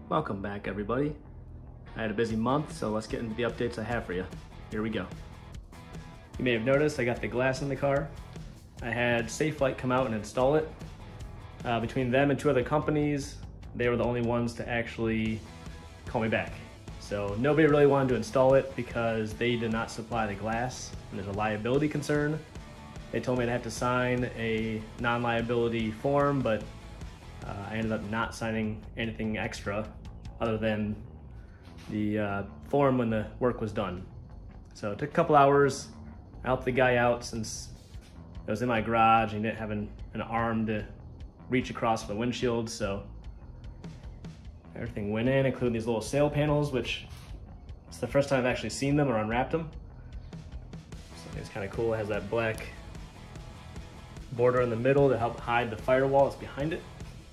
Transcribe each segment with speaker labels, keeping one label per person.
Speaker 1: Welcome back, everybody. I had a busy month, so let's get into the updates I have for you. Here we go. You may have noticed I got the glass in the car. I had Safelite come out and install it. Between them and two other companies, they were the only ones to actually call me back. So nobody really wanted to install it because they did not supply the glass, and there's a liability concern. They told me I'd have to sign a non-liability form, but I ended up not signing anything extra other than the form when the work was done. So it took a couple hours. I helped the guy out since it was in my garage and he didn't have an arm to reach across for the windshield, so everything went in, including these little sail panels, which it's the first time I've actually seen them or unwrapped them. So I think it's kind of cool. It has that black border in the middle to help hide the firewall that's behind it.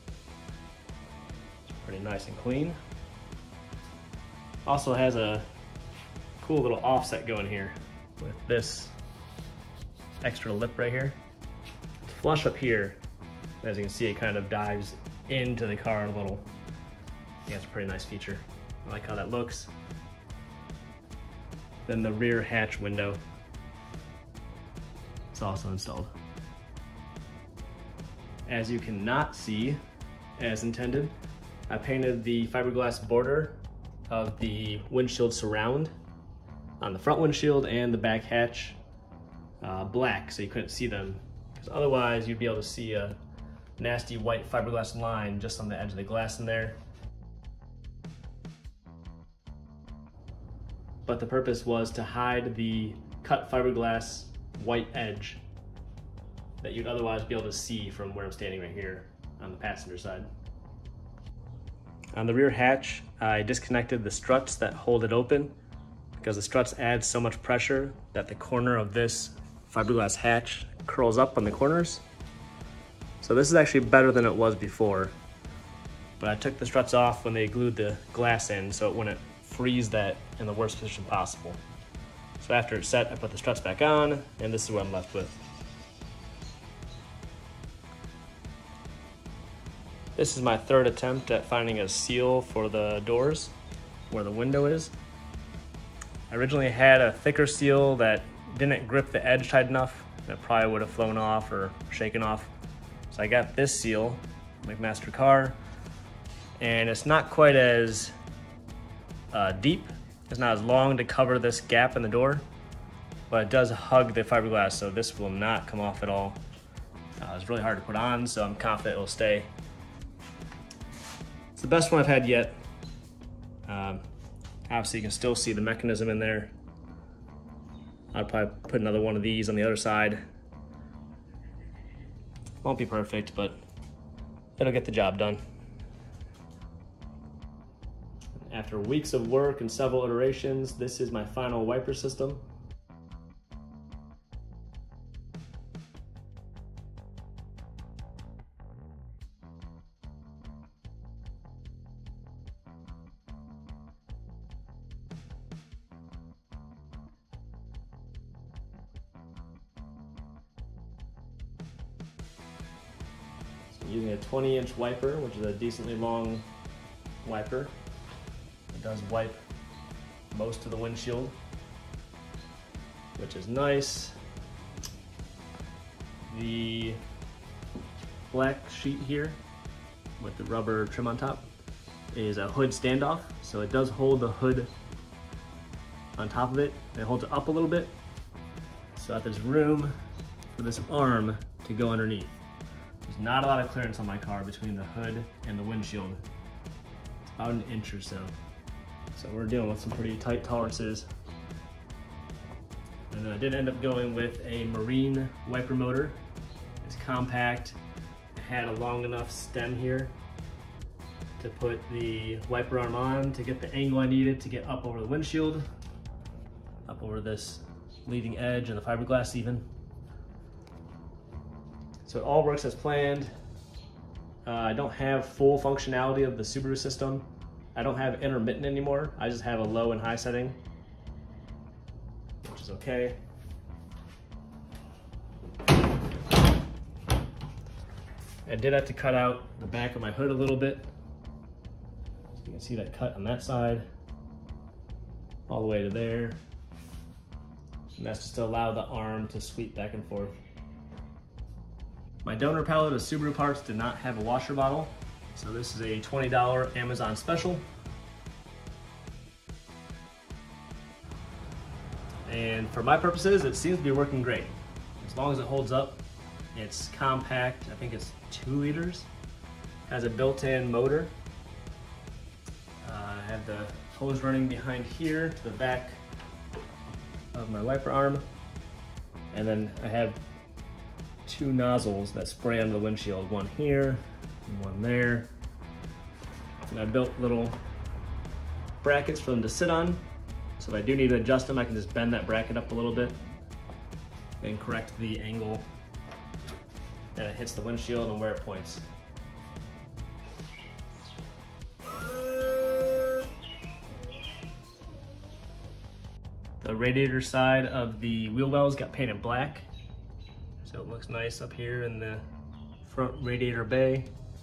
Speaker 1: It's pretty nice and clean. Also has a cool little offset going here with this extra lip right here. It's flush up here. As you can see, it kind of dives into the car a little. Yeah, it's a pretty nice feature. I like how that looks. Then the rear hatch window. It's also installed. As you cannot see, as intended, I painted the fiberglass border of the windshield surround on the front windshield and the back hatch black, so you couldn't see them, because otherwise you'd be able to see a nasty white fiberglass line just on the edge of the glass in there. But the purpose was to hide the cut fiberglass white edge that you'd otherwise be able to see from where I'm standing right here on the passenger side. On the rear hatch, I disconnected the struts that hold it open because the struts add so much pressure that the corner of this fiberglass hatch curls up on the corners. So this is actually better than it was before, but I took the struts off when they glued the glass in so it wouldn't freeze that in the worst position possible. So after it's set, I put the struts back on, and this is what I'm left with. This is my third attempt at finding a seal for the doors where the window is. I originally had a thicker seal that didn't grip the edge tight enough. It probably would have flown off or shaken off. So I got this seal, McMaster Carr, and it's not quite as deep. It's not as long to cover this gap in the door, but it does hug the fiberglass, so this will not come off at all. It's really hard to put on, so I'm confident it'll stay. It's the best one I've had yet. Obviously you can still see the mechanism in there. I'd probably put another one of these on the other side. Won't be perfect, but it'll get the job done. After weeks of work and several iterations, this is my final wiper system. Using a 20-inch wiper, which is a decently long wiper. It does wipe most of the windshield, which is nice. The black sheet here with the rubber trim on top is a hood standoff, so it does hold the hood on top of it, and it holds it up a little bit so that there's room for this arm to go underneath. There's not a lot of clearance on my car between the hood and the windshield. It's about an inch or so. So we're dealing with some pretty tight tolerances. And then I did end up going with a Marine wiper motor. It's compact. It had a long enough stem here to put the wiper arm on to get the angle I needed to get up over the windshield, up over this leading edge and the fiberglass even. So it all works as planned. I don't have full functionality of the Subaru system. I don't have intermittent anymore. I just have a low and high setting, which is okay. I did have to cut out the back of my hood a little bit. You can see that cut on that side, all the way to there. And that's just to allow the arm to sweep back and forth. My donor pallet of Subaru parts did not have a washer bottle, so this is a $20 Amazon special. And for my purposes, it seems to be working great. As long as it holds up, it's compact, I think it's 2 liters. Has a built-in motor. I have the hose running behind here to the back of my wiper arm. And then I have 2 nozzles that spray onto the windshield, one here and one there. And I built little brackets for them to sit on. So if I do need to adjust them, I can just bend that bracket up a little bit and correct the angle that it hits the windshield and where it points. The radiator side of the wheel wells got painted black, so it looks nice up here in the front radiator bay.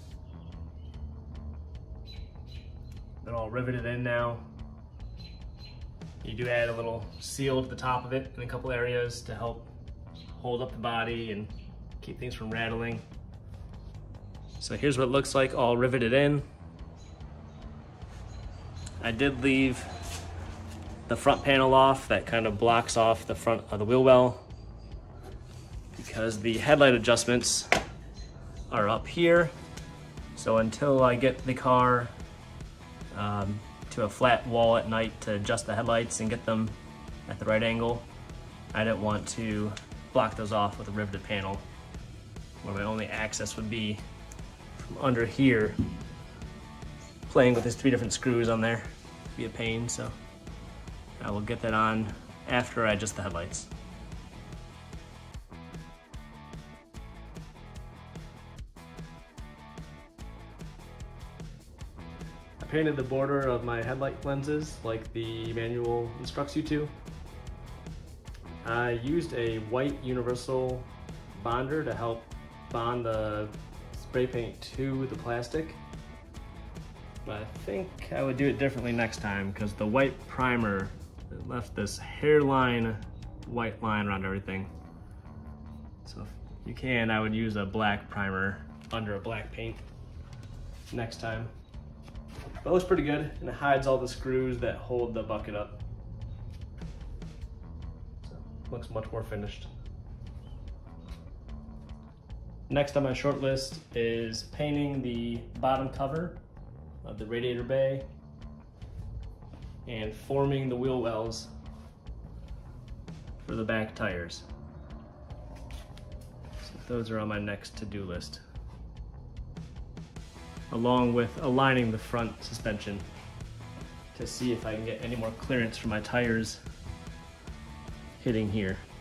Speaker 1: They're all riveted in now. You do add a little seal to the top of it in a couple areas to help hold up the body and keep things from rattling. So here's what it looks like all riveted in. I did leave the front panel off that kind of blocks off the front of the wheel well because the headlight adjustments are up here. So until I get the car to a flat wall at night to adjust the headlights and get them at the right angle, I didn't want to block those off with a riveted panel where my only access would be from under here. Playing with these 3 different screws on there would be a pain, so I will get that on after I adjust the headlights. I painted the border of my headlight lenses like the manual instructs you to. I used a white universal bonder to help bond the spray paint to the plastic. But I think I would do it differently next time because the white primer left this hairline white line around everything. So if you can, I would use a black primer under a black paint next time. But it looks pretty good and it hides all the screws that hold the bucket up. So it looks much more finished. Next on my short list is painting the bottom cover of the radiator bay and forming the wheel wells for the back tires. So those are on my next to-do list, along with aligning the front suspension to see if I can get any more clearance for my tires hitting here.